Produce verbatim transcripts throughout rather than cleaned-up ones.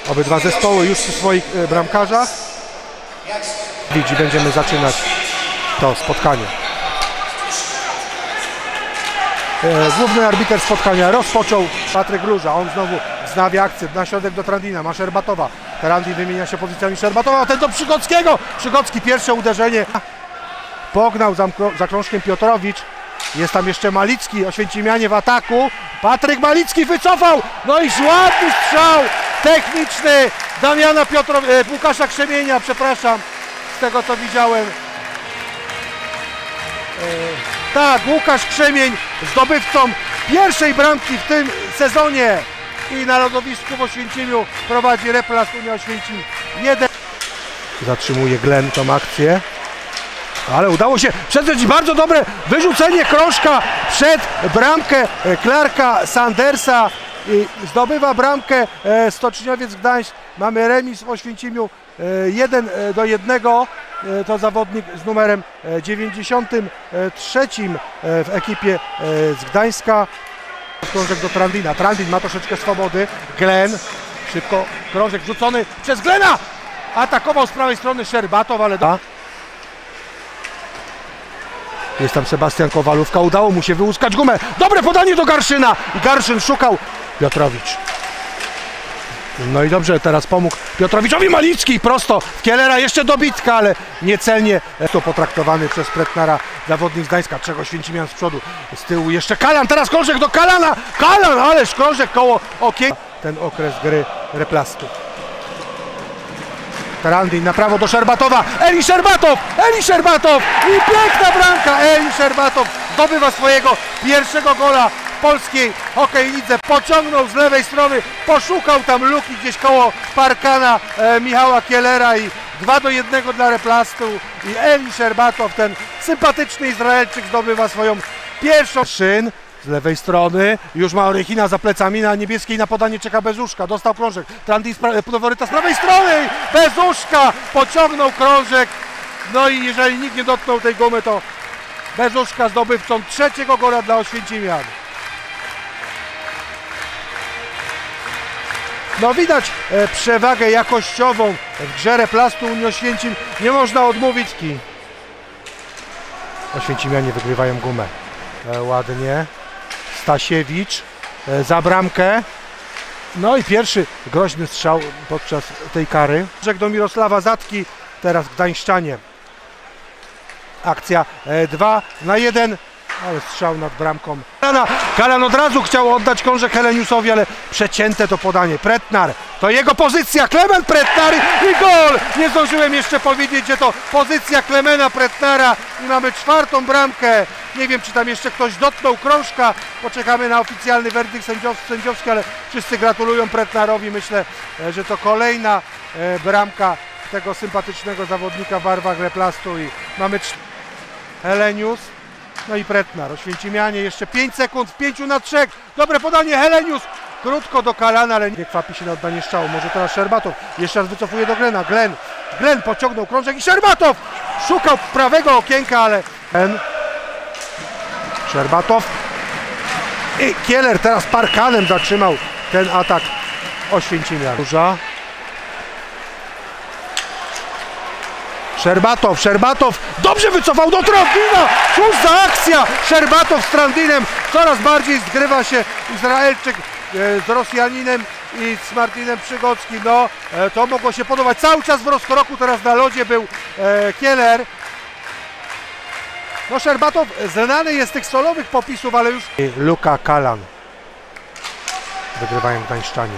Obydwa zespoły już przy swoich e, bramkarzach. Widzi, będziemy zaczynać to spotkanie. E, główny arbiter spotkania rozpoczął Patryk Róża. On znowu wznawia akcję na środek do Trandina. Ma Szerbatowa. Trandin wymienia się pozycjami Szerbatowa, a ten do Przygockiego. Przygocki pierwsze uderzenie. Pognał za, za krążkiem Piotrowicz. Jest tam jeszcze Malicki, Oświęcimianie w ataku. Patryk Malicki wycofał. No i ładny strzał techniczny Damiana Piotrowicza, e, Łukasza Krzemienia, przepraszam, z tego co widziałem. E, tak, Łukasz Krzemień, zdobywcą pierwszej bramki w tym sezonie. I na lodowisku w Oświęcimiu prowadzi Replast Unia Oświęcim jeden. Zatrzymuje Glenn tą akcję. Ale udało się przedrzeć bardzo dobre wyrzucenie krążka przed bramkę Clarka Sandersa i zdobywa bramkę Stoczniowiec Gdańsk. Mamy remis w Oświęcimiu jeden do jednego. To zawodnik z numerem dziewięćdziesiątym trzecim w ekipie z Gdańska. Krążek do Trandina. Trandin ma troszeczkę swobody. Glenn, szybko krążek wrzucony przez Glena. Atakował z prawej strony Szerbatow, ale... Do... Jest tam Sebastian Kowalówka, udało mu się wyłuskać gumę. Dobre podanie do Garszyna i Garszyn szukał Piotrowicz. No i dobrze, teraz pomógł Piotrowiczowi Malicki prosto w Kielera, jeszcze dobitka, ale niecelnie to potraktowany przez Pretnara zawodnik z Gdańska. Trzech Oświęcimian z przodu, z tyłu jeszcze Kalan, teraz krążek do Kalana. Kalan, ależ krążek koło okien. Ten okres gry Replastu. Trandin na prawo do Szerbatowa. Eli Szerbatow! Eli Szerbatow! I piękna bramka! Eli Szerbatow zdobywa swojego pierwszego gola w polskiej hokej lidze. Pociągnął z lewej strony, poszukał tam luki gdzieś koło parkana e, Michała Kielera i dwa do jednego dla Replastu. I Eli Szerbatow, ten sympatyczny Izraelczyk, zdobywa swoją pierwszą. Szyn z lewej strony, już ma Orychina za plecami, na niebieskiej na podanie czeka Bezuszka, dostał krążek, Trandin faworyta z prawej strony, Bezuszka pociągnął krążek, no i jeżeli nikt nie dotknął tej gumy, to Bezuszka zdobywcą trzeciego gola dla Oświęcimian. No widać e, przewagę jakościową w grze Replastu Unii Oświęcim, nie można odmówić. Oświęcimianie wygrywają gumę. E, ładnie. Stasiewicz e, za bramkę. No i pierwszy groźny strzał podczas tej kary. Rzek do Mirosława Zatki, teraz Gdańszczanie. Akcja e, dwa na jeden, ale strzał nad bramką. Kalana. Kalan od razu chciał oddać krążek Heleniusowi, ale przecięte to podanie. Pretnar, to jego pozycja, Klement Pretnar i gol! Nie zdążyłem jeszcze powiedzieć, że to pozycja Klemena Pretnara i mamy czwartą bramkę. Nie wiem, czy tam jeszcze ktoś dotknął krążka. Poczekamy na oficjalny werdykt sędziowski, ale wszyscy gratulują Pretnarowi. Myślę, że to kolejna bramka tego sympatycznego zawodnika w barwach Replastu i mamy Helenius, no i Pretnar. Oświęcimianie jeszcze pięć sekund, w pięciu na trzech. Dobre podanie, Helenius krótko do Kalana, ale nie kwapi się na oddanie strzału. Może teraz Szerbatow jeszcze raz wycofuje do Glena. Glen, Glen pociągnął krążek i Szerbatow szukał prawego okienka, ale Glen. Szerbatow i Kieler teraz parkanem zatrzymał ten atak Oświęcimia. Szerbatow, Szerbatow dobrze wycofał do Trandina. Cóż za akcja! Szerbatow z Trandinem, coraz bardziej zgrywa się Izraelczyk z Rosjaninem i z Martinem Przygockim. No, to mogło się podobać. Cały czas w rozkroku, teraz na lodzie był Kieler. No Szerbatow znany jest z tych solowych popisów, ale już... Luka Kalan. Wygrywają Gdańszczanie.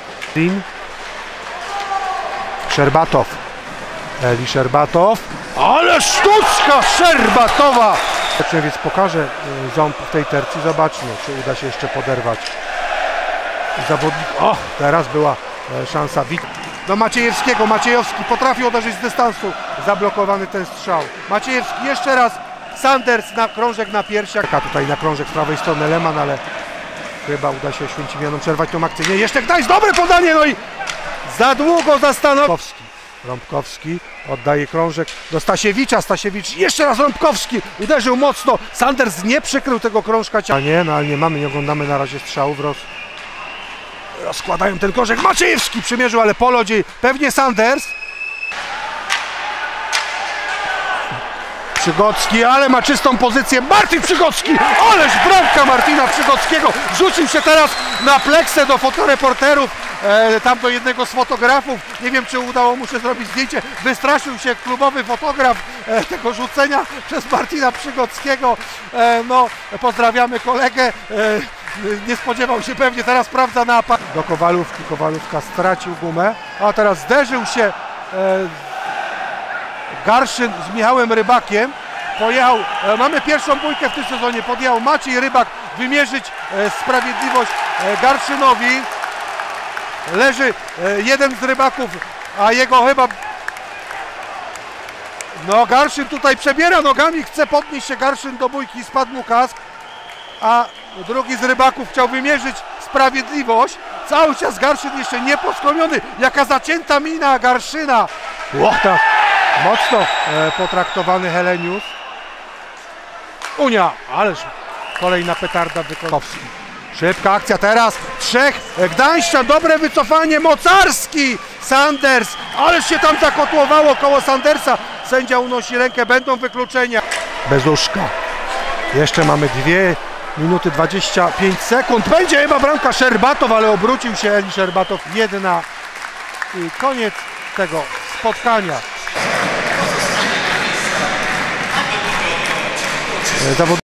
Szerbatow. Eli Szerbatow. Ale sztuczka Szerbatowa! Więc pokaże ząb w tej tercji. Zobaczmy, czy uda się jeszcze poderwać zawodnik. O, teraz była szansa. Do Maciejewskiego. Maciejewski potrafił uderzyć z dystansu. Zablokowany ten strzał. Maciejewski jeszcze raz. Sanders na krążek na piersiach. A tutaj na krążek z prawej strony Leman, ale chyba uda się Oświęcimianom przerwać tą akcję. Nie, jeszcze Gdańsk, dobre podanie, no i za długo zastanowił. Rąbkowski oddaje krążek do Stasiewicza. Stasiewicz jeszcze raz Rąbkowski uderzył mocno. Sanders nie przykrył tego krążka. A nie, no ale nie mamy, nie oglądamy na razie strzałów. Roz... rozkładają ten korzek. Maciejewski przymierzył, ale po lodzie pewnie Sanders. Przygocki, ale ma czystą pozycję. Martin Przygocki! Ależ bramka Martina Przygockiego! Rzucił się teraz na pleksę do fotoreporterów, e, tam do jednego z fotografów. Nie wiem, czy udało mu się zrobić zdjęcie. Wystraszył się klubowy fotograf e, tego rzucenia przez Martina Przygockiego. E, no, pozdrawiamy kolegę. E, nie spodziewał się pewnie, teraz sprawdza napad. Do Kowalówki. Kowalówka stracił gumę, a teraz zderzył się e, Garszyn z Michałem Rybakiem. Pojechał, e, mamy pierwszą bójkę w tym sezonie, podjechał Maciej Rybak wymierzyć e, sprawiedliwość e, Garszynowi. Leży e, jeden z rybaków, a jego chyba... No Garszyn tutaj przebiera nogami, chce podnieść się Garszyn do bójki, spadł mu kask, a drugi z rybaków chciał wymierzyć sprawiedliwość. Cały czas Garszyn jeszcze nie poskromiony. Jaka zacięta mina Garszyna. Łota. Mocno e, potraktowany Helenius. Unia, ależ kolejna petarda wykonawski. Szybka akcja teraz. Trzech Gdańszczan, dobre wycofanie. Mocarski, Sanders, ależ się tam zakotłowało koło Sandersa. Sędzia unosi rękę, będą wykluczenia. Bezuszka. Jeszcze mamy dwie minuty dwadzieścia pięć sekund. Będzie chyba bramka Szczerbatow, ale obrócił się Eli Szczerbatow. Jedna i koniec tego spotkania. Zawod